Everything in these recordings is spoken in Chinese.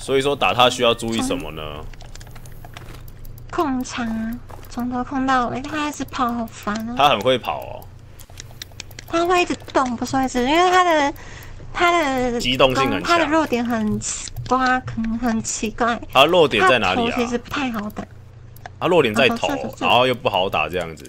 所以说打他需要注意什么呢？ 控场啊，从头控到尾，他一直跑好烦哦。 他很会跑哦。 他会一直动，不是会一直，因为他的机动性很强， 他的弱点很很奇怪。 他弱点在哪里啊？ 其实不太好打。 他弱点在头，然后又不好打这样子。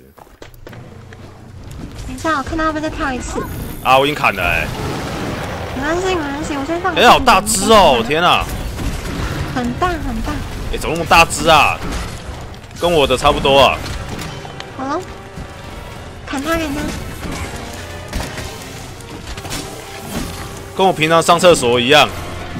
等一下，我看他会不会再跳一次。 啊，我已经砍了哎。 没关系，没关系，我先放。 哎，好大只哦！天啊， 很大很大。 哎，怎么那么大只啊？跟我的差不多啊。 好了，砍他，砍他。 跟我平常上厕所一样。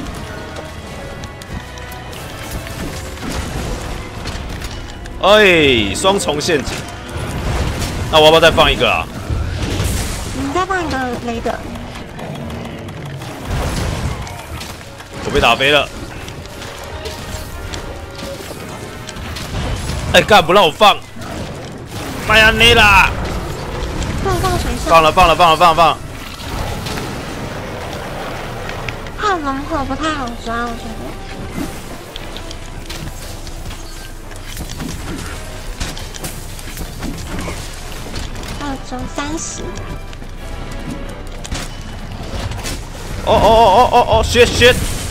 哎，双重陷阱。那我要不要再放一个啊？ 你再放一个雷的。 我被打飞了。哎，干不让我放！麦亚内啦！ 放水上。 放了。 他的龙火不太好抓，我觉得。2周30。 哦，shit！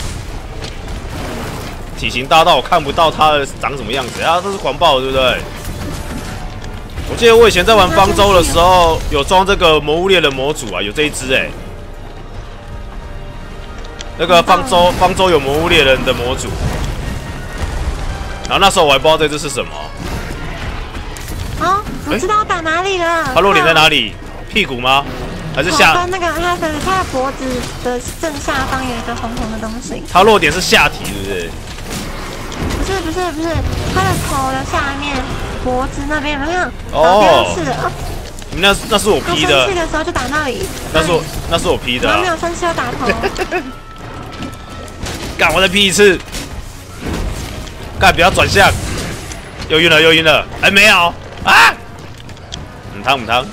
体型大到我看不到他长什么样子啊！这是狂暴，对不对？我记得我以前在玩方舟的时候，有装这个魔物猎人模组啊，有这一只哎。那个方舟有魔物猎人的模组，然后那时候我还不知道这只是什么。 哦，我知道打哪里了。 他弱点在哪里？屁股吗？还是下？ 跟那个他的脖子的正下方有一个红红的东西。 他弱点是下体，是不是？ 不是，他的头的下面，脖子那边有没有？ 哦， 是的。 你那是我 P 的。 生气的时候就打那里。 那是我 P 的。 我没有生气要打头。 干，我再 P 一次。干，不要转向。又晕了。还没有啊？母汤。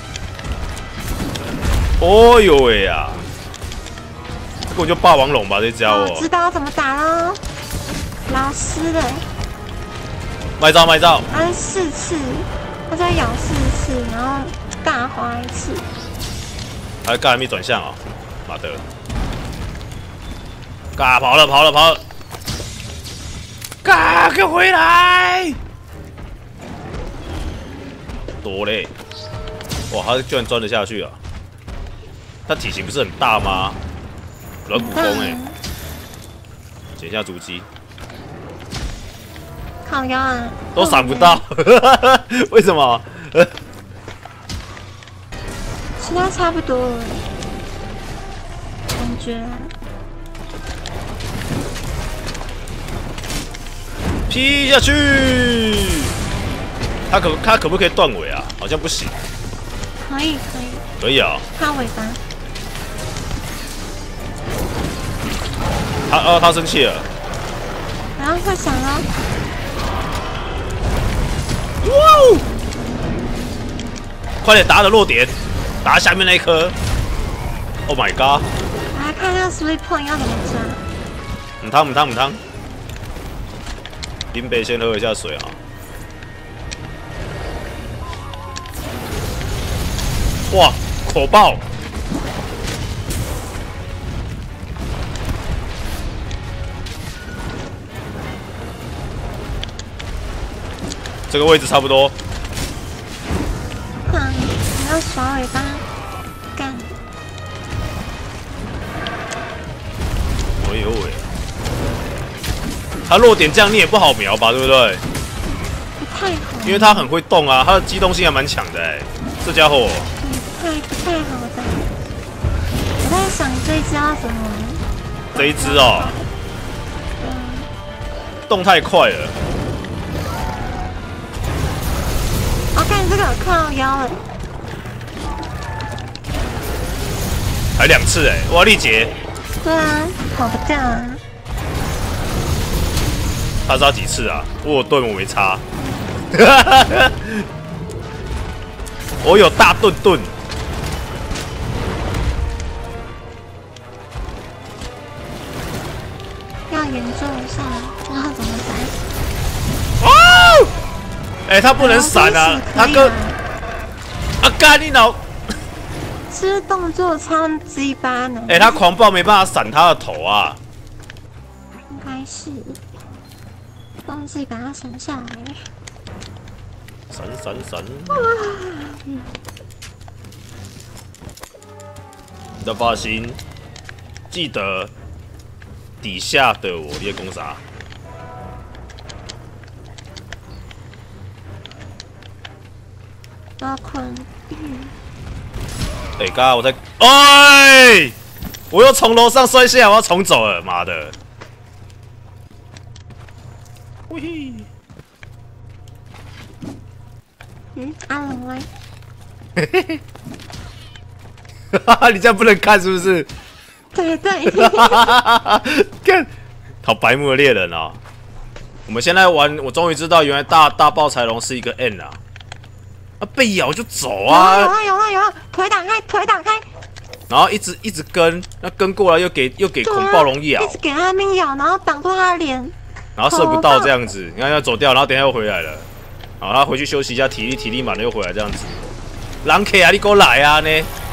哦呦喂呀！这根本就霸王龙吧？这家伙。 知道怎么打喽。老师的。 卖照。 他是4次，他在咬4次，然后大滑1次。 还没转向哦，妈的！嘎跑了！嘎，给我回来！多嘞！哇，他居然钻得下去啊！他体型不是很大吗？软骨功哎！捡一下足迹。 靠腰啊！ 都闪不到，为什么？ 其他差不多了，感觉。 劈下去！他可不可以断尾啊？好像不行。 可以啊。 他尾巴。 他生气了。 然后快闪了。 哇哦！快点打的弱点，打下面那一颗。Oh my god！ 来看那个 sweet point 要怎么抓。 母汤。林北先喝一下水啊。哇，口爆！这个位置差不多。 你要耍尾巴，干！ 哎呦喂！他弱点这样你也不好瞄吧，对不对？ 不太好。 因为他很会动啊，他的机动性还蛮强的哎，这家伙。 不太好的。我在想这一只要怎么玩。 这一只哦。动太快了。 看这个靠腰了。 还2次哎，哇，力竭。 对啊，跑不掉啊。 他杀几次啊？我盾我没插。我有大盾。 要延住下来，然后怎么闪？ 哦！哎，他不能闪啊，他跟啊干你脑！ 是动作超鸡巴呢。 哎，他狂暴没办法闪他的头啊。 应该是忘记把它闪下来。 闪！你的发型，记得底下的我列攻啥？ 要困。 哎，刚刚我在，哎，我又从楼上摔下来，我要重走了，妈的！喂， 阿龙嘞？ 哈哈，你这样不能看是不是？ 对对。 看，好白目的猎人啊！我们现在玩，我终于知道原来大爆财龙是一个 N 啊！啊，被咬就走啊！ 有了，腿打开！ 然后一直跟，那跟过来又给恐暴龙咬， 一直给他那边咬，然后挡住他的脸， 然后射不到这样子，你看要走掉，然后等一下又回来了，好，他回去休息一下，体力满了又回来这样子。狼 K 啊，你给我来啊呢！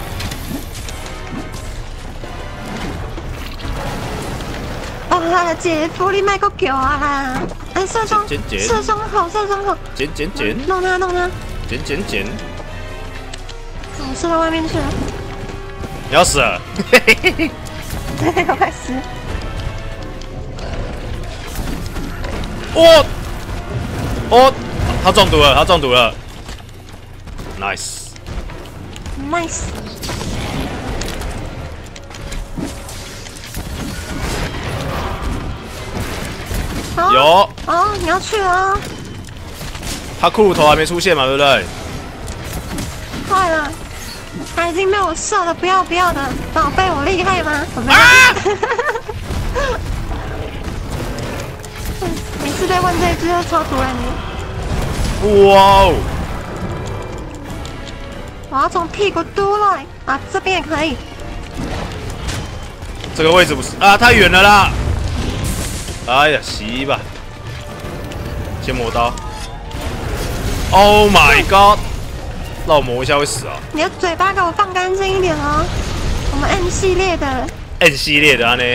啊，姐夫你卖个狗啊啦！哎，射胸口， 剪， 弄他， 剪， 我射到外面去了， 你要死了！ 对，我快死！ 哦，他中毒了 ，nice。有哦，你要去了啊！ 他骷髅头还没出现嘛，对不对？ 坏了，他已经被我射了，不要的，宝贝，我厉害吗？我没有。每次被问这一句都超突然的。 哇哦！ 我要从屁股嘟来啊，这边也可以。 这个位置不是啊，太远了啦！哎呀，洗吧，先磨刀。Oh my god！ 让我磨一下会死啊！ 你的嘴巴给我放干净一点哦。我们 N 系列的。 N 系列的啊呢？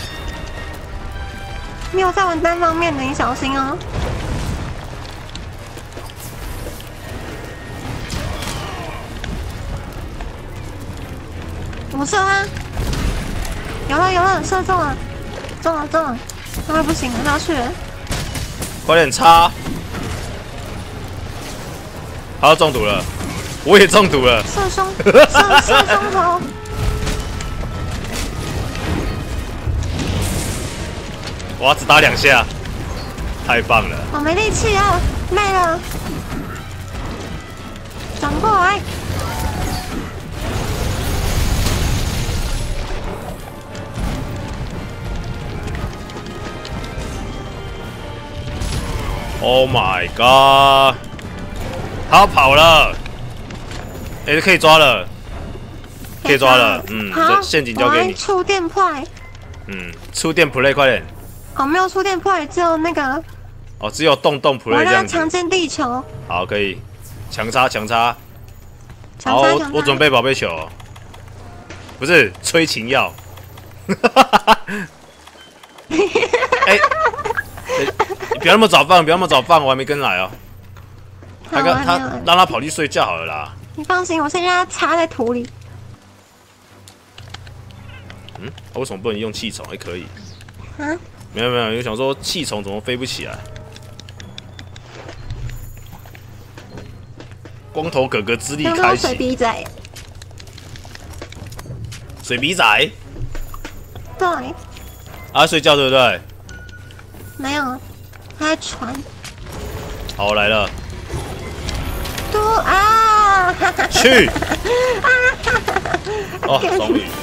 没有在玩单方面的，你小心哦。我射啦！有了，射中了，中了，那不行了，他要去了。 快点插！他要中毒了，我也中毒了。 射胸口。 哇，只打2下，太棒了！ 我没力气啊，累了。转过来。 Oh my god！ 他跑了，哎，可以抓了，这陷阱交给你。 触电 play。 触电 play 快点。 哦，没有触电 play，只有那个。 哦，只有动 play 这样子。 我要强奸地球。 好，可以，强插。好，我准备宝贝球，不是催情药。哎。你不要那么早放，我还没跟来哦。他让他跑去睡觉好了啦。 你放心，我先让他插在土里。 为什么不能用气虫？还可以。 啊？ 没有，我想说气虫怎么飞不起来？光头哥哥之力开启。 水笔仔。 水笔仔。 对。 啊，睡觉对不对？ 没有，他在传。 好，我来了。 嘟啊！ 去！哦，终于。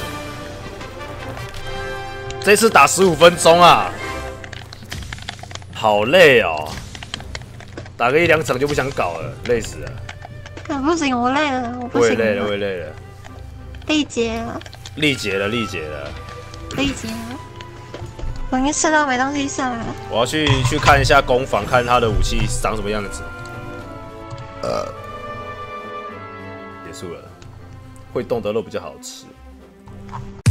这次打15分钟啊，好累哦。打个1-2场就不想搞了，累死了。 不行，我累了，我不行。 我也累了。 力竭了。 我已经射到没东西射了。 我要去看一下攻防，看他的武器长什么样子。结束了，会动的肉比较好吃。